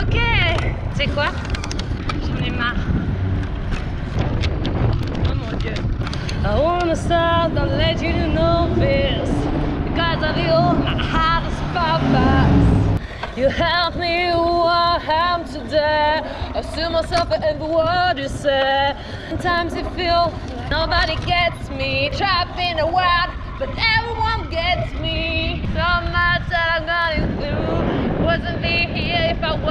Ok, tu sais quoi? J'en ai marre. Oh mon Dieu. I wanna start, don't let you know this. Because of you, my heart is purpose. You help me who I am today. I see myself in every word you say. Sometimes you feel like nobody gets me. Trapped in a world, but everyone gets me. So much that I'm going through. Wasn't be here if I